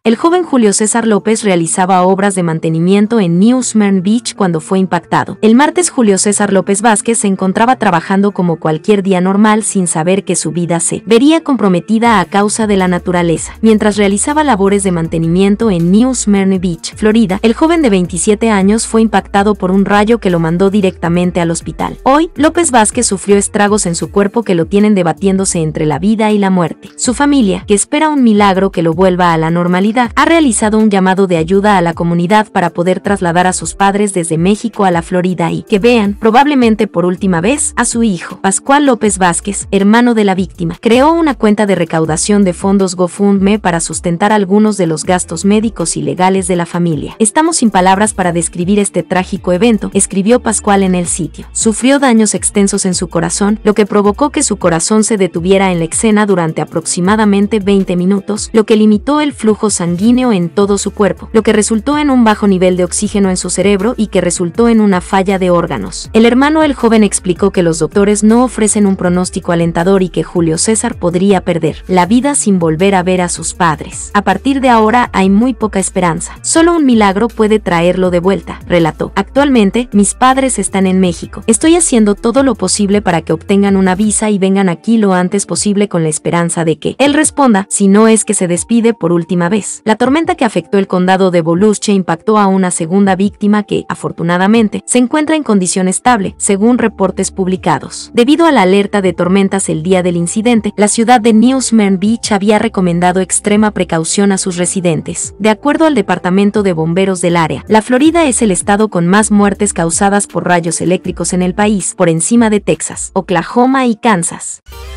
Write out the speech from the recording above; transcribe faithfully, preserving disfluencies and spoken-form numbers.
El joven Julio César López realizaba obras de mantenimiento en New Smyrna Beach cuando fue impactado. El martes Julio César López Vázquez se encontraba trabajando como cualquier día normal sin saber que su vida se vería comprometida a causa de la naturaleza. Mientras realizaba labores de mantenimiento en New Smyrna Beach, Florida, el joven de veintisiete años fue impactado por un rayo que lo mandó directamente al hospital. Hoy, López Vázquez sufrió estragos en su cuerpo que lo tienen debatiéndose entre la vida y la muerte. Su familia, que espera un milagro que lo vuelva a la normalidad, ha realizado un llamado de ayuda a la comunidad para poder trasladar a sus padres desde México a la Florida y que vean, probablemente por última vez, a su hijo. Pascual López Vázquez, hermano de la víctima, creó una cuenta de recaudación de fondos GoFundMe para sustentar algunos de los gastos médicos y legales de la familia. Estamos sin palabras para describir este trágico evento, escribió Pascual en el sitio. Sufrió daños extensos en su corazón, lo que provocó que su corazón se detuviera en la escena durante aproximadamente veinte minutos, lo que limitó el flujo sanguíneo en todo su cuerpo, lo que resultó en un bajo nivel de oxígeno en su cerebro y que resultó en una falla de órganos. El hermano del joven explicó que los doctores no ofrecen un pronóstico alentador y que Julio César podría perder la vida sin volver a ver a sus padres. A partir de ahora hay muy poca esperanza. Solo un milagro puede traerlo de vuelta, relató. Actualmente, mis padres están en México. Estoy haciendo todo lo posible para que obtengan una visa y vengan aquí lo antes posible con la esperanza de que él responda, si no es que se despide por última vez. La tormenta que afectó el condado de Volusia impactó a una segunda víctima que, afortunadamente, se encuentra en condición estable, según reportes publicados. Debido a la alerta de tormentas el día del incidente, la ciudad de New Smyrna Beach había recomendado extrema precaución a sus residentes. De acuerdo al Departamento de Bomberos del área, la Florida es el estado con más muertes causadas por rayos eléctricos en el país, por encima de Texas, Oklahoma y Kansas.